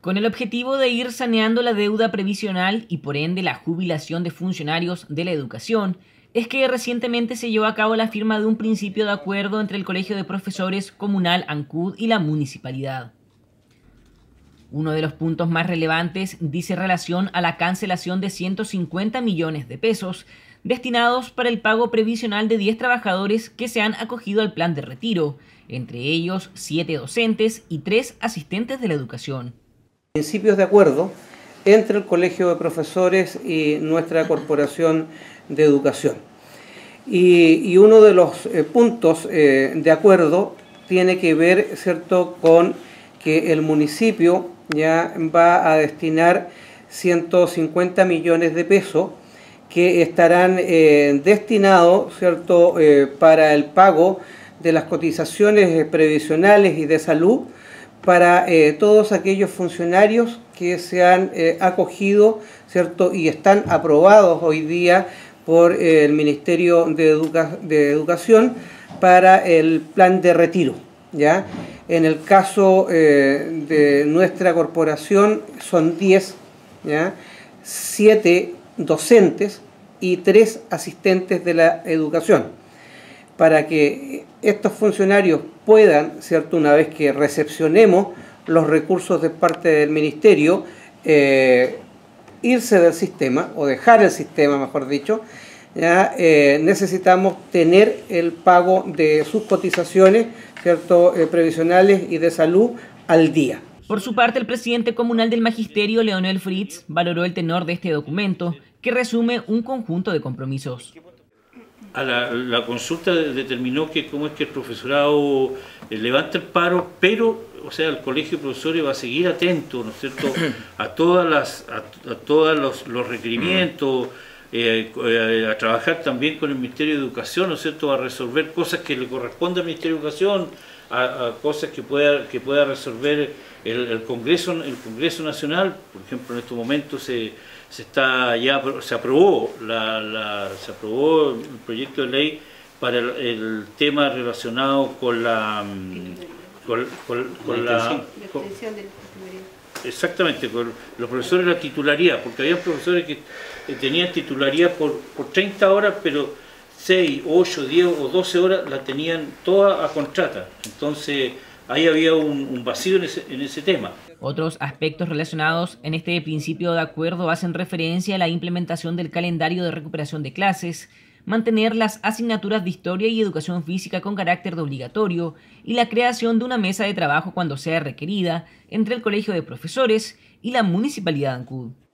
Con el objetivo de ir saneando la deuda previsional y por ende la jubilación de funcionarios de la educación, es que recientemente se llevó a cabo la firma de un principio de acuerdo entre el Colegio de Profesores Comunal ANCUD y la municipalidad. Uno de los puntos más relevantes dice relación a la cancelación de 150 millones de pesos destinados para el pago previsional de 10 trabajadores que se han acogido al plan de retiro, entre ellos 7 docentes y 3 asistentes de la educación. Principios de acuerdo entre el Colegio de Profesores y nuestra Corporación de Educación. Y uno de los puntos de acuerdo tiene que ver, ¿cierto?, con que el municipio ya va a destinar 150 millones de pesos que estarán destinados, ¿cierto?, para el pago de las cotizaciones previsionales y de salud para todos aquellos funcionarios que se han acogido, ¿cierto?, y están aprobados hoy día por el Ministerio de Educación para el plan de retiro, ¿ya? En el caso de nuestra corporación son 10, ¿ya?, 7 docentes y 3 asistentes de la educación, para que estos funcionarios puedan, ¿cierto?, una vez que recepcionemos los recursos de parte del Ministerio, irse del sistema, o dejar el sistema, mejor dicho, ya necesitamos tener el pago de sus cotizaciones, ¿cierto?, previsionales y de salud al día. Por su parte, el presidente comunal del Magisterio, Leonel Fritz, valoró el tenor de este documento, que resume un conjunto de compromisos. La consulta determinó que cómo es que el profesorado levanta el paro, pero, o sea, el colegio de profesores va a seguir atento, ¿no es cierto?, a todos los requerimientos, a trabajar también con el Ministerio de Educación, ¿no es cierto?, a resolver cosas que le corresponden al Ministerio de Educación, a cosas que pueda resolver el Congreso Nacional. Por ejemplo, en estos momentos se aprobó el proyecto de ley para el tema relacionado con la exactamente, con los profesores de la titularidad, porque había profesores que tenían titularidad por 30 horas, pero 6, 8, 10 o 12 horas la tenían toda a contrata. Entonces ahí había un vacío en ese tema. Otros aspectos relacionados en este principio de acuerdo hacen referencia a la implementación del calendario de recuperación de clases, mantener las asignaturas de Historia y Educación Física con carácter de obligatorio y la creación de una mesa de trabajo cuando sea requerida entre el Colegio de Profesores y la Municipalidad de Ancud.